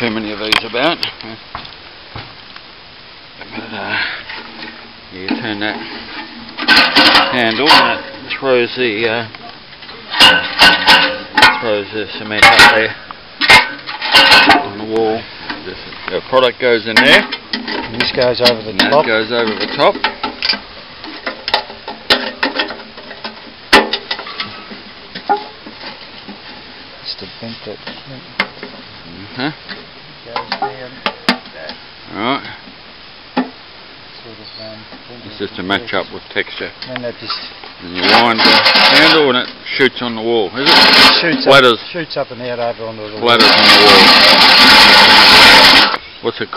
too many of these about. But you turn that handle and it throws the cement up there on the wall. The product goes in there. And this goes over the top. That goes over the top. Just to bent that. Goes down. Alright. Sort of, it's just to match up with texture. And that just... And you wind the handle and it shoots on the wall, is it? Shoots up and out over onto the wall. Splatters on the wall. What's it called?